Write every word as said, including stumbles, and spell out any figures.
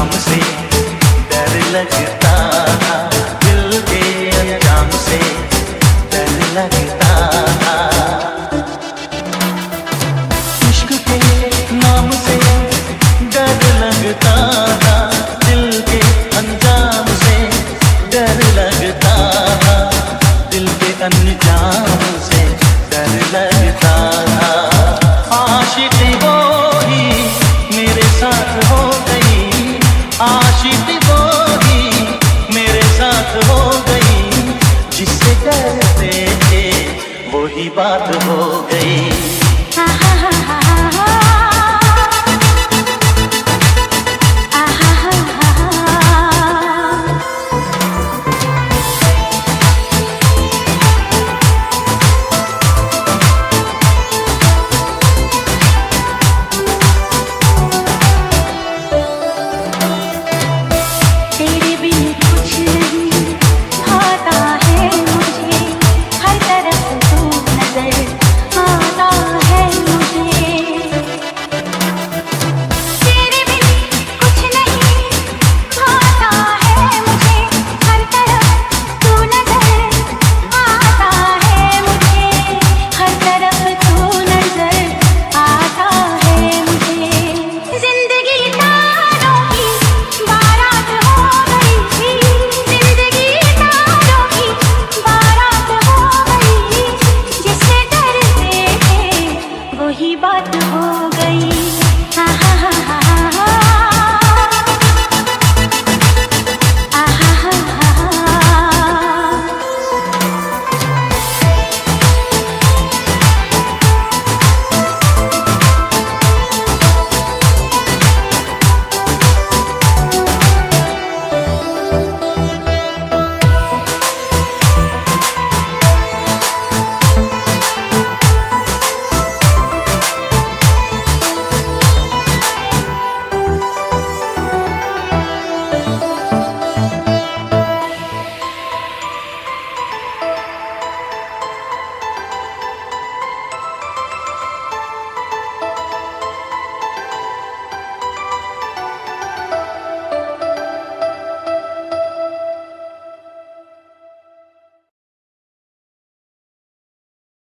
अंजाम से डर लगता, दिल के अंजाम से डर लगता। इश्क के नाम से डर लगता, दिल के अंजाम से डर लगता, दिल के अंजाम से डर लगता। आशिक़ी वो ही मेरे साथ हो गई, आशिक़ी वो ही मेरे साथ हो गई, जिससे डरते थे वो ही बात हो